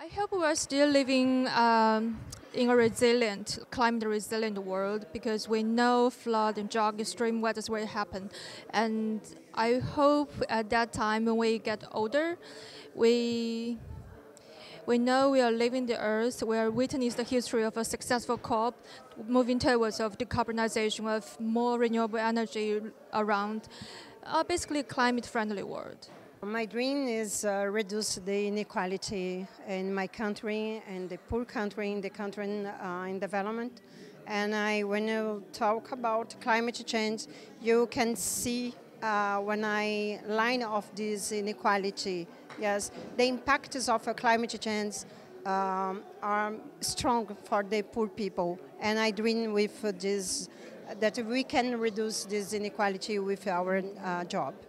I hope we're still living in a resilient, climate-resilient world because we know flood and drought, extreme weather will happen, and I hope at that time when we get older, we we know we are living the earth. We are witness the history of a successful COP, moving towards of decarbonization of more renewable energy around, basically a climate-friendly world. My dream is reduce the inequality in my country and the poor country, in the country in development. And when you talk about climate change, you can see when I line of this inequality, yes, the impacts of climate change are strong for the poor people. And I dream with this that we can reduce this inequality with our job.